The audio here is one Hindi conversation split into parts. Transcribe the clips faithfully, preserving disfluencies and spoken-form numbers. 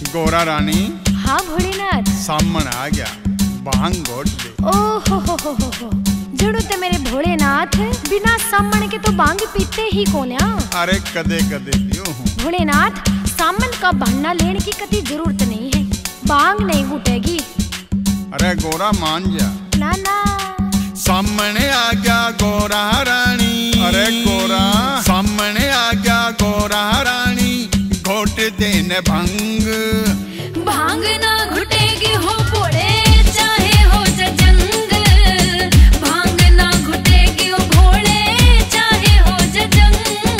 गोरा रानी। हाँ भोलेनाथ। सामन आ गया, भांग घोट ले। ओ हो हो हो हो हो जड़ू ते मेरे भोलेनाथ बिना सामन के तो भांग पीते ही कोन्या। अरे कदे कदे पियो हूँ। भोलेनाथ सामन का बहाना लेने की कभी जरूरत नहीं है, भांग नहीं घुटेगी। अरे गोरा मान जा। ना ना सामने आ गया गोरा रानी। अरे गोरा सामने आ गया गोरा रानी, घोट देने भंग। भांग ना घुटेगी हो पोड़े चाहे हो जंग, भांग ना घुटेगी हो भोले चाहे हो जंग।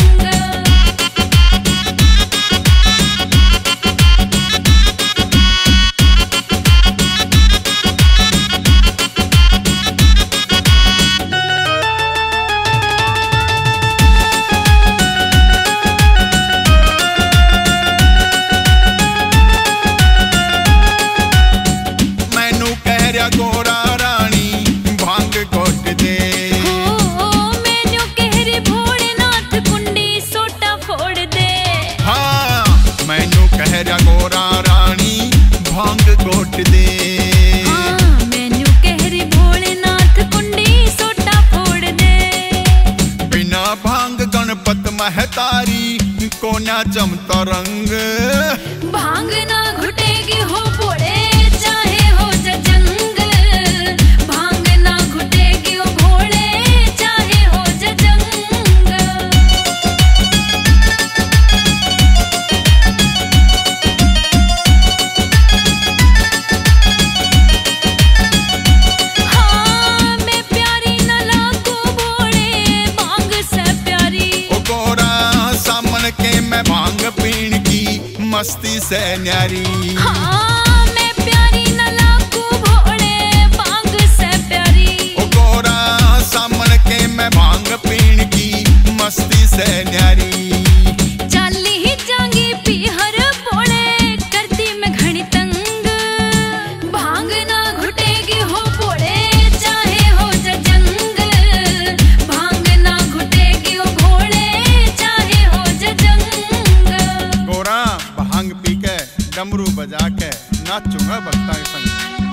गोरा रानी भांग घोट दे। हो मैनू कहरे भोलेनाथ कुंडी सोटा फोड़ दे। हाँ मैनू कहरा गोरा रानी भांग घोट दे। हाँ मैनू कहरे भोलेनाथ कुंडी सोटा फोड़ दे। बिना भांग गणपत महतारी कोना जमता रंग। भांग ना घुटेगी हो पोड़े चाहे हो जंग, भांग पीन की मस्ती से न्यारी। हाँ मैं प्यारी न लागू भोले भांग से प्यारी। ओ गोरा सामन के मैं भांग पीन की मस्ती से न्यारी। चाली ही जांगी पी हर भोले करती मैं घनी तंग, भांग ना घुटेगी हो भोले चाहे हो जंग, भांग ना घुटेगी हो भोले चाहे हो जंग। गोरा भांग पी के डमरू बजा के नाचूंगा भक्ता के संग।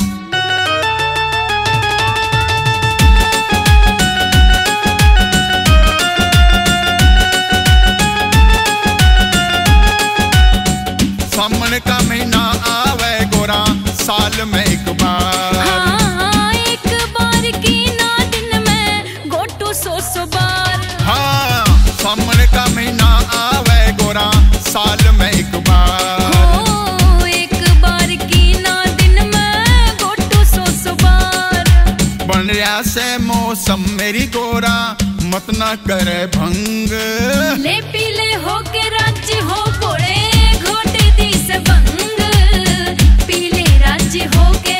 सामन का महीना आवे गोरा साल में एक बार। हाँ एक बार की ना दिन में गोटू सो सो बार। हाँ सामन का महीना आवे गोरा साल में एक बार। हो एक बार की ना दिन में गोटू सो सो बार। बन रहा से मौसम मेरी गोरा मत ना करे भंग। ले पीले हो के राज्य हो पोड़े घोट दी से भंग, पीले राज्य हो के